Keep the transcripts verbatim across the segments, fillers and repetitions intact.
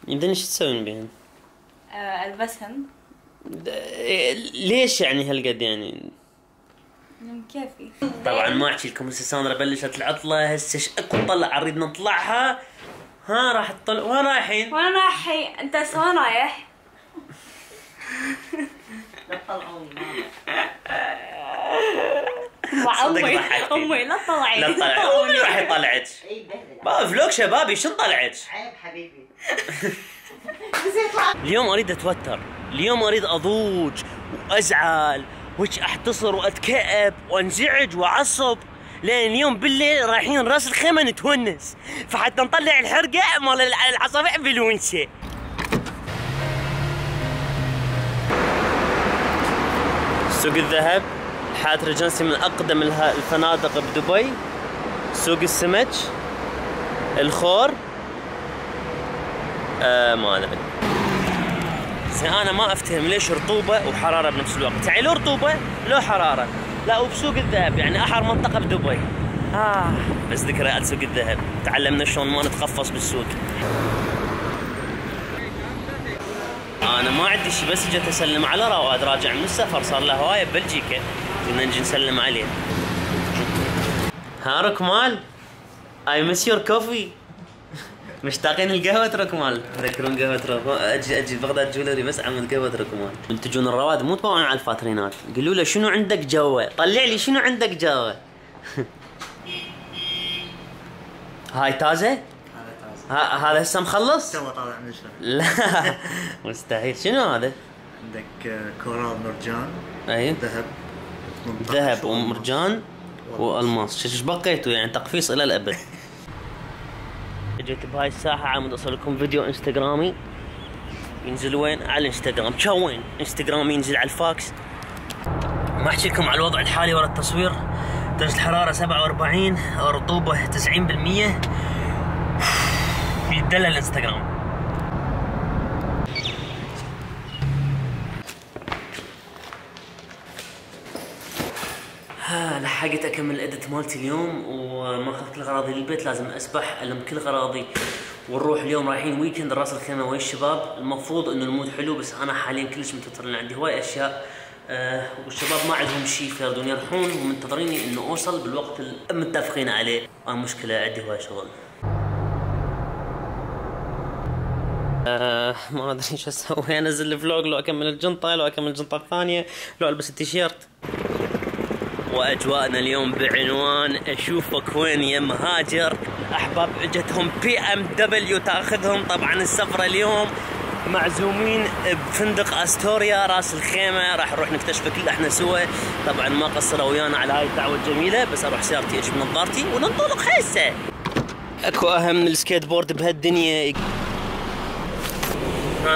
بعدين ايش تسوين بهن؟ آه البسهن. ليش يعني هالقد يعني؟ كيفي. طبعا ما احكي لكم هسه ساندرا بلشت العطله، هسه ايش اكو طلع اريد نطلعها. ها راح تطلع وين رايحين؟ وين رايحين؟ انت وين رايح؟ لا تطلعوني مع امي امي لا تطلعي لا تطلعي امي راح يطلعك. بابا فلوق شبابي شنو طلعك؟ عيب حبيبي. اليوم اريد اتوتر، اليوم اريد اضوج وازعل وهيك احتصر واتكئب وانزعج واعصب، لان اليوم بالليل رايحين راس الخيمه نتونس، فحتى نطلع الحرقه مال العصافير بالونسه. سوق الذهب، حياة ريجنسي من اقدم الفنادق بدبي، سوق السمك، الخور، آه ما ادري. زين انا ما افتهم ليش رطوبه وحراره بنفس الوقت، يعني لو رطوبه لو حراره، لا وبسوق الذهب يعني احر منطقه بدبي. اه بس ذكريات سوق الذهب، تعلمنا شلون ما نتخفص بالسوق. انا ما عندي شيء بس جيت اسلم على رواد راجع من السفر، صار له هوايه ببلجيكا، قلنا نجي نسلم عليه. ها ركمال اي مس يور كوفي. مشتاقين القهوة ركمال، تذكرون قهوة ركمال؟ اجي اجي بغداد جولري بس عملت قهوة ركمال. انتم تجون الرواد مو تباوعون على الفاترينات، قولوا له شنو عندك جوا، طلع لي شنو عندك جوا. هاي تازة؟ هذا تازة. هذا هسه مخلص؟ تو طالع من الشرق. لا مستحيل. شنو هذا؟ عندك كورال مرجان. اي ذهب. ذهب ومرجان والماس، ايش بقيتوا يعني تقفيص الى الابد. جيت بهاي الساحة عم اوصل لكم فيديو انستغرامي ينزل وين؟ على الانستغرام. شو وين؟ انستغرامي ينزل على الفاكس. ما احكي لكم على الوضع الحالي ورا التصوير، درجة الحرارة سبعة وأربعين، رطوبة تسعين بالمية، يدلل الانستغرام. ها لحقت اكمل الادت مالتي اليوم وما اخذت كل غراضي للبيت، لازم اسبح الم كل غراضي ونروح اليوم رايحين ويكند راس الخيمه ويا الشباب. المفروض انه المود حلو بس انا حاليا كلش متوتر لان عندي هواي اشياء آه والشباب ما عندهم شيء فيردون يروحون ومنتظريني انه اوصل بالوقت المتفقين عليه. انا مشكله عندي هواي شغل. آه ما ادري ايش اسوي، انزل الفلوج لو اكمل الجنطه لو اكمل الجنطه الثانيه لو البس التيشيرت. واجواءنا اليوم بعنوان اشوفك وين يا مهاجر. احباب اجتهم بي ام دبليو تاخذهم. طبعا السفره اليوم معزومين بفندق استوريا راس الخيمه، راح نروح نكتشفه كله احنا سوا. طبعا ما قصروا ويانا على هاي الدعوه الجميله، بس اروح سيارتي اجيب نظارتي وننطلق هسه. اكو اهم من السكيت بورد بهالدنيا. ها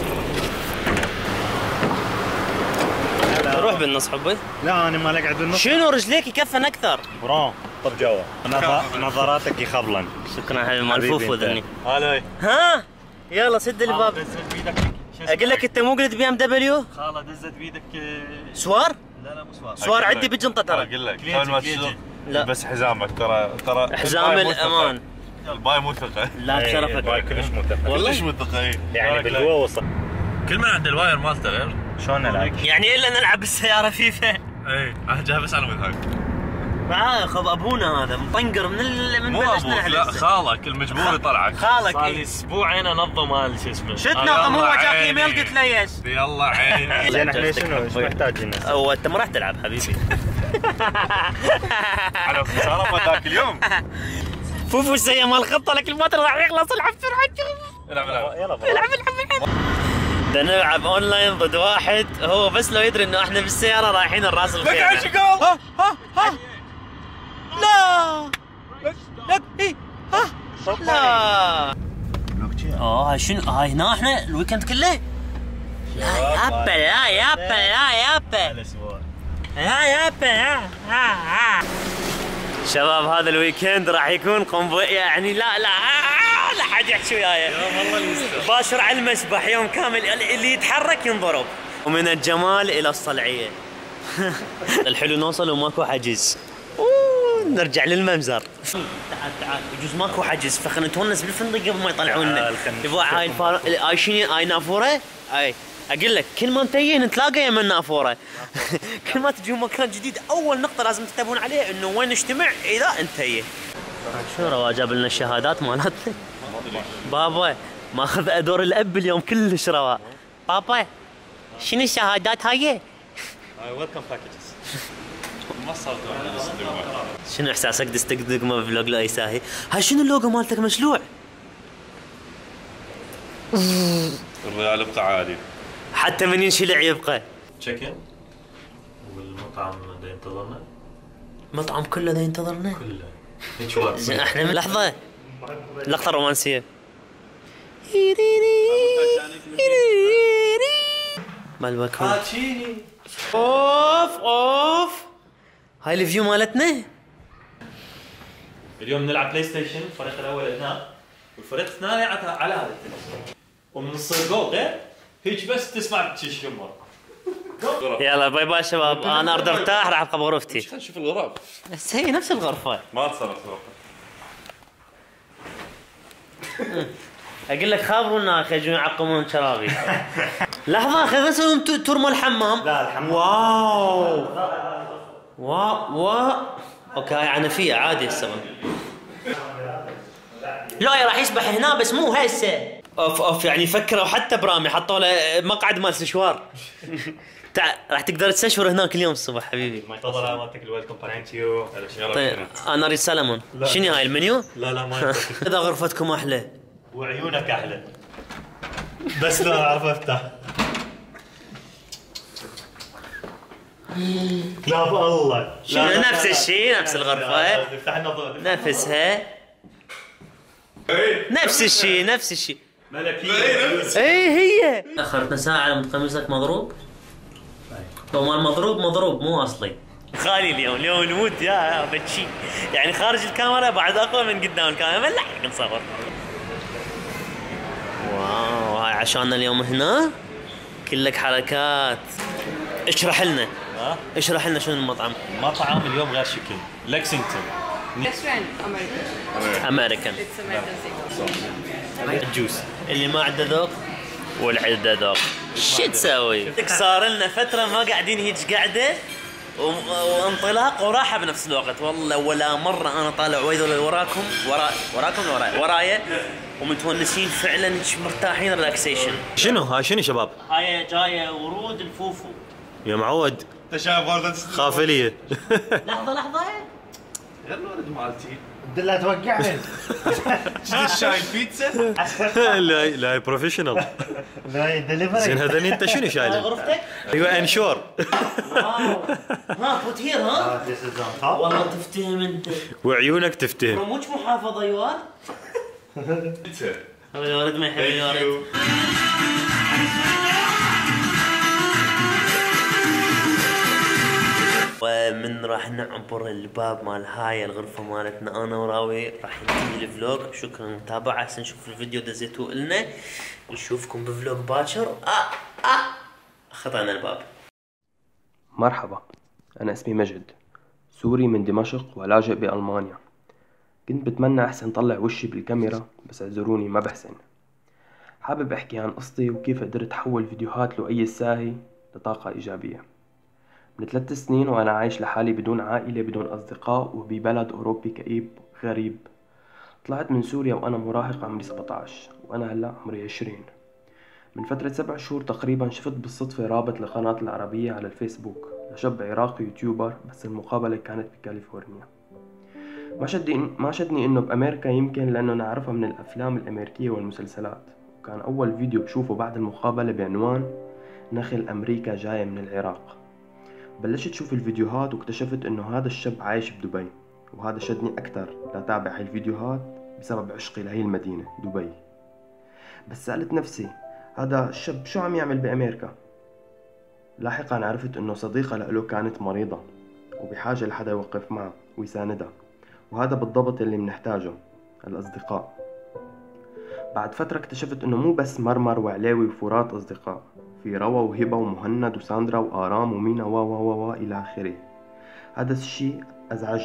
روح بالنص حبي. لا انا ما اقعد بالنص. شنو رجليك يكفن اكثر؟ برو طب جوا نظاراتك يخبلن. شكرا حبيبي مالفوف وذني. هلا ها يلا سد الباب. دزت بيدك. اقول لك انت مو قلت بي ام دبليو؟ خاله دزت بيدك سوار؟ لا لا مو سوار. سوار عندي بالجنطه ترى. اقول لك كان ما تشوف لا بس حزامك ترى ترى حزام الامان. الباي مو ثقه. لا بشرفك. باي كلش مو ثقه. والله كلش مو ثقه. يعني بالقوه وصل. كل من عنده الواير مالته غير. شلون نلعب؟ يعني الا نلعب بالسياره فيفا. اي احجها بس على مود هاي. معاه خذ ابونا هذا مطنقر من ال... من مو ابوك لا خالك المجبور يطلعك. خالك صار لي إيه؟ اسبوعين انظم هذا شو اسمه. شو تنظم؟ هو جاك ايميل قلت له يس. يلا عيني. زين احنا شنو ايش محتاجين؟ هو انت ما راح تلعب حبيبي. على خساره ما ذاك اليوم. فوفو زي مال الخطه لك الماتر راح يخلص. العب بسرعه. العب العب يلا العب العب. بدنا نلعب اونلاين ضد واحد، هو بس لو يدري انه احنا بالسياره رايحين الراس الخيمه. لك عيش جول. ها ها ها لا لك اي ها لا. اه هاي شنو؟ هاي هنا احنا الويكند كله. لا يابا لا يابا لا يابا لا يابا ها ها. شباب هذا الويكند راح يكون قنبله يعني. لا لا لا حد يحكي وياي. يا والله المستر. باشر على المسبح يوم كامل اللي يتحرك ينضرب. ومن الجمال الى الصلعيه. الحلو نوصل وماكو حجز. نرجع للمنزر. تعال تعال يجوز ماكو حجز فخلنا نتونس بالفندق قبل ما يطلعونا. يبا هاي الفار هاي شنو هاي نافوره؟ اي اقول لك كل ما نتيه نتلاقى يم النافوره. كل ما تجون مكان جديد اول نقطه لازم تنتبهون عليها انه وين نجتمع اذا انتيه. شو روا جاب لنا الشهادات مالتنا؟ بابا ماخذ ادور الاب اليوم كلش روا. بابا شنو الشهادات هاي؟ هاي ويلكم باكجز. ما صارت شنو احساسك دستك دقمه بفلوج لا يساهي؟ هاي شنو اللوجو مالتك مشلوع؟ الريال يبقى عادي. حتى من ينشلع يبقى. تشيكن والمطعم دا ينتظرنا. مطعم كله دا ينتظرنا؟ كله. هيك واقف. احنا من لحظة لقطة رومانسية. مال بكون. اوف اوف هاي الفيو مالتنا. اليوم نلعب بلاي ستيشن الفريق الاول هناك والفريق الثاني على هذا التلفزيون. ومن نصير جول غير هيك بس تسمع تشيش يمر. يلا باي باي شباب انا اريد ارتاح راح ابقى بغرفتي. خلينا نشوف الغراب. بس هي نفس الغرفة. ما صارت غرفة. اقول لك خابرونا اخي يجون يعقمون شرابي. لحظة اخي بس تور مال الحمام. لا الحمام. واو واو واو اوكي عنفية عادي السبب. لا راح يسبح هنا بس مو هسه. اوف اوف يعني فكروا حتى برامي حطوا له مقعد مال سشوار. تع... راح تقدر تسشور هناك اليوم الصبح حبيبي. ما ينتظر مالتك الويلكم ثانك يو. طيب انا اريد سلمون. شنو هاي المنيو؟ لا لا ما ينتظر. اذا غرفتكم احلى وعيونك احلى. بس لا اعرف افتح. لا بالله. شنو نفس الشيء نفس الغرفة افتح النظر نفسها نفس الشيء نفس الشيء. ملكية. اي هي اخرتنا ساعة على قميصك مضروب. هو مال مضروب مضروب مو اصلي. خالي اليوم اليوم المود يا بتشي يعني خارج الكاميرا بعد اقوى من قدام الكاميرا ملح نصور. واو هاي عشاننا اليوم هنا كلك حركات. اشرح لنا اشرح لنا شنو المطعم. مطعم اليوم غير شكل لكسينغتون. Restaurant American. امريكان. It's American thing. الجوس اللي ما عنده ذوق واللي عنده ذوق شو تسوي؟ صار لنا فترة ما قاعدين هيك قاعدة وانطلاق وراحة بنفس الوقت. والله ولا مرة أنا طالع ويذول وراكم ورا وراكم وراي ورايا ومتونسين فعلا هيك مرتاحين ريلاكسيشن. شنو هاي شنو شباب؟ هاي جاية ورود الفوفو. يا معود انت شايف ورده خافلية. لحظة لحظة يا الولد مالتي لا توقعني. شفت الشاي بيتزا؟ لا لا بروفيشنال. لا دليفري. زين هذول انت شنو هاي شايله؟ غرفتك؟ ايوه انشور. واو ها فوت هير ها؟ والله تفتهم انت. وعيونك تفتهم. رموش محافظة يوار؟ بيتزا. هذا الولد ما يحب الولد. ومن راح نعبر الباب مال هاي الغرفة مالتنا انا وراوي راح ينتهي الفلوج. شكرا للمتابعة هسه نشوف الفيديو دزيتوه لنا ونشوفكم بفلوج باكر. اه اه خطأنا الباب. مرحبا، أنا اسمي مجد، سوري من دمشق ولاجئ بألمانيا. كنت بتمنى أحسن طلع وشي بالكاميرا بس اعذروني ما بحسن. حابب أحكي عن قصتي وكيف قدرت أحول فيديوهات لؤي الساهي لطاقة إيجابية. من ثلاث سنين وأنا عايش لحالي بدون عائلة بدون أصدقاء وببلد أوروبي كئيب غريب. طلعت من سوريا وأنا مراهق عمري سبعة عشر وأنا هلأ عمري عشرين. من فترة سبع شهور تقريبا شفت بالصدفة رابط لقناة العربية على الفيسبوك لشاب عراقي يوتيوبر بس المقابلة كانت بكاليفورنيا. ما شدني ما شدني إنه بأمريكا يمكن لأنه نعرفها من الأفلام الأمريكية والمسلسلات. وكان أول فيديو بشوفه بعد المقابلة بعنوان نخل أمريكا جاية من العراق. بلشت شوف الفيديوهات واكتشفت إنه هذا الشاب عايش بدبي وهذا شدني أكتر لأتابع هاي الفيديوهات بسبب عشقي لهي المدينة دبي. بس سألت نفسي هذا الشاب شو عم يعمل بأمريكا؟ لاحقا عرفت إنه صديقة له كانت مريضة وبحاجة لحدا يوقف معها ويساندها، وهذا بالضبط اللي بنحتاجه الأصدقاء. بعد فترة اكتشفت إنه مو بس مرمر وعلاوي وفرات أصدقاء، في روا وهبة ومهند وساندرا وآرام ومينا و و و إلى آخره. هذا الشيء أزعجني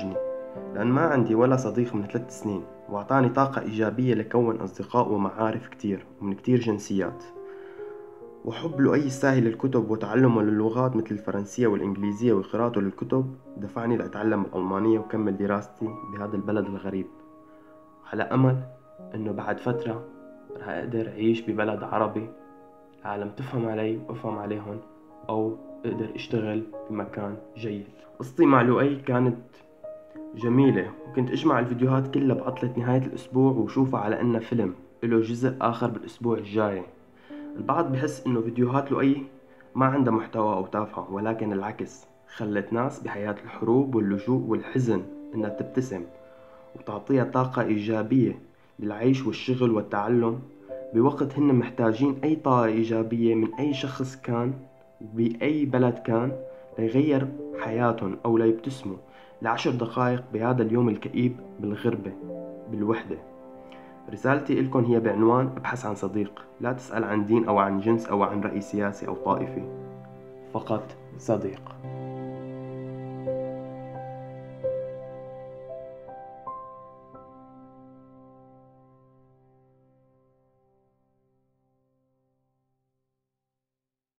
لأن ما عندي ولا صديق من ثلاث سنين، وأعطاني طاقة إيجابية لكون أصدقاء ومعارف كتير ومن كتير جنسيات. وحب لؤي الساهي للكتب وتعلمه للغات مثل الفرنسية والإنجليزية وقراءته للكتب دفعني لأتعلم الألمانية وكمل دراستي بهذا البلد الغريب، على أمل أنه بعد فترة رح أقدر أعيش ببلد عربي العالم تفهم علي وأفهم عليهم، أو أقدر أشتغل بمكان جيد. قصتي مع لؤي كانت جميلة، وكنت أجمع الفيديوهات كلها بعطلة نهاية الأسبوع وشوفها على أنه فيلم له جزء آخر بالأسبوع الجاي. البعض بحس إنه فيديوهات لؤي ما عندها محتوى أو تافهة، ولكن العكس، خلت ناس بحياة الحروب واللجوء والحزن إنها تبتسم وتعطيها طاقة إيجابية للعيش والشغل والتعلم بوقت هن محتاجين أي طاقة إيجابية من أي شخص كان بأي بلد كان ليغير حياتهم أو ليبتسموا لعشر دقائق بهذا اليوم الكئيب بالغربة بالوحدة. رسالتي إلكم هي بعنوان ابحث عن صديق، لا تسأل عن دين أو عن جنس أو عن رأي سياسي أو طائفي، فقط صديق.